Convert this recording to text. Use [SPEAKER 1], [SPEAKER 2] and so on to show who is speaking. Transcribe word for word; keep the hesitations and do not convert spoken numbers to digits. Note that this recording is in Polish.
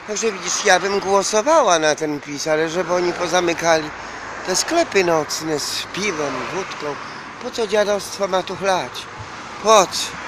[SPEAKER 1] Także widzisz, ja bym głosowała na ten PiS, ale żeby oni pozamykali te sklepy nocne z piwem, wódką. Po co dziadostwo ma tu chlać? Po co?